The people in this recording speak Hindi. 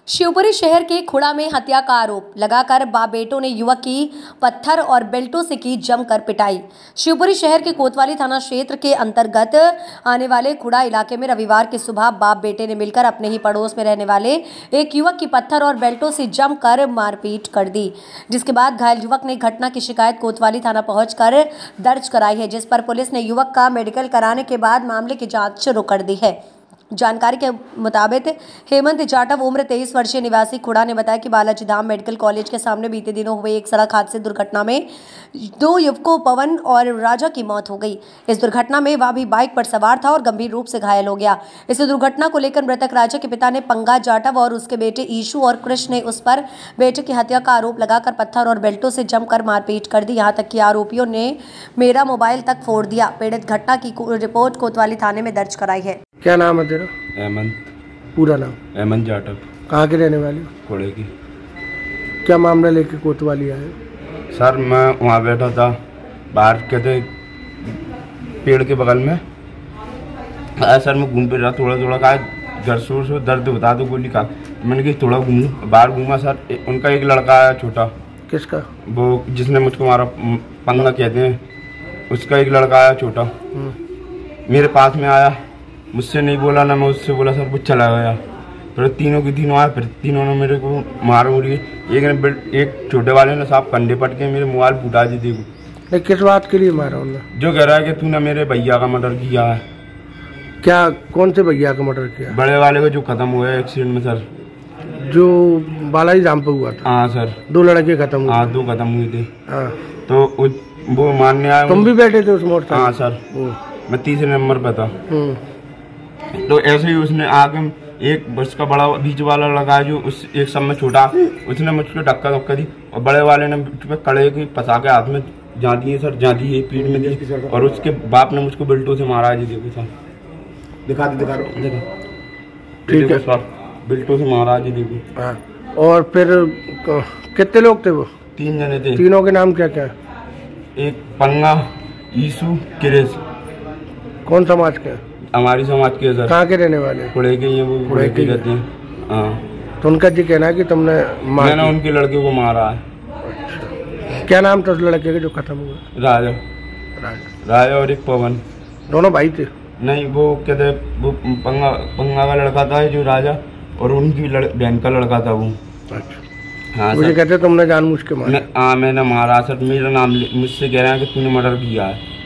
शिवपुरी शहर के खुड़ा में हत्या का आरोप लगाकर बाप बेटों ने युवक की पत्थर और बेल्टों से की जमकर पिटाई। शिवपुरी शहर के कोतवाली थाना क्षेत्र के अंतर्गत आने वाले खुड़ा इलाके में रविवार की सुबह बाप बेटे ने मिलकर अपने ही पड़ोस में रहने वाले एक युवक की पत्थर और बेल्टों से जमकर मारपीट कर दी, जिसके बाद घायल युवक ने घटना की शिकायत कोतवाली थाना पहुंचकर दर्ज कराई है, जिस पर पुलिस ने युवक का मेडिकल कराने के बाद मामले की जाँच शुरू कर दी है। जानकारी के मुताबिक हेमंत जाटव उम्र 23 वर्षीय निवासी खुड़ा ने बताया कि बालाजी धाम मेडिकल कॉलेज के सामने बीते दिनों हुए एक सड़क हादसे दुर्घटना में 2 युवकों पवन और राजा की मौत हो गई। इस दुर्घटना में वह भी बाइक पर सवार था और गंभीर रूप से घायल हो गया। इस दुर्घटना को लेकर मृतक राजा के पिता ने पंगा जाटव और उसके बेटे ईशु और कृष्ण ने उस पर बेटे की हत्या का आरोप लगाकर पत्थर और बेल्टों से जमकर मारपीट कर दी। यहाँ तक कि आरोपियों ने मेरा मोबाइल तक फोड़ दिया। पीड़ित घटना की रिपोर्ट कोतवाली थाने में दर्ज कराई है। क्या नाम है तेरा? हेमंत। पूरा नाम? हेमंत जाटव। कहाँ के रहने वाले? कोड़े की। क्या मामला लेके कोतवाली आए? सर मैं वहाँ बैठा था बाहर कहते पेड़ के बगल में। सर मैं घूम फिर रहा थोड़ा कहा घर से दर्द बता दो गोली का। मैंने कि थोड़ा बाहर घूमा सर। उनका एक लड़का आया छोटा। किसका? वो जिसने मुझको मारा पंगा कहते हैं, उसका एक लड़का आया छोटा मेरे पास में आया। मुझसे नहीं बोला ना मैं उससे बोला। सर वो चला गया। फिर तीनों आया। फिर तीनों ने मेरे को मार मुड़ी। एक छोटे वाले ने साहब कंधे पट के मेरे मोबाइल फुटा दी थी। किस बात के लिए मारा उन्होंने? जो कह रहा है कि तूने मेरे भैया का मर्डर किया है। क्या? कौन से भैया का मर्डर किया? बड़े वाले को जो खत्म हुआ है एक्सीडेंट में सर, जो बालाजी धाम पे हुआ था। हाँ सर। 2 लड़के खत्म हुए? हाँ 2 खत्म हुए थे। हाँ। तो वो मानने आया। तुम भी बैठे थे उस मोटरसाइकिल? हाँ सर। मैं 3 नंबर पर था। तो ऐसे ही उसने आगे एक बस का बड़ा बीच वाला लगा जो उस एक सब में छोटा, उसने मुझको धक्का दी और बड़े वाले ने कड़े की फंसा के हाथ में जा दिए सर, जा दी पीठ में दी। और उसके बाप ने मुझको बेल्टों से मारा है। जी देखो सर, दिखा देखो ठीक है सर, बेल्टों से मारा है। जी देखो। और फिर कितने लोग थे वो? 3 जने थे। तीनों के नाम क्या क्या? एक पंगा, ईशु, किरेश। कौन समाज के? हमारी समाज के सर। कहाँ के रहने वाले? खुड़े के। ये वो खुड़े के रहते हैं। हाँ। तो उनका जी कहना है कि तुमने मैंने उनके लड़के को मारा है। अच्छा। क्या नाम था उस लड़के के जो खत्म हुआ? राजा और एक पवन। दोनों भाई थे? नहीं, वो कहते वो पंगा का लड़का था जो राजा, और उनकी बहन का लड़का था वो। अच्छा। हाँ मुझे कहते तुमने जानबूझ के मारा? हाँ मैंने मारा सर। मेरा नाम मुझसे कह रहे हैं कि तूने मर्डर किया है।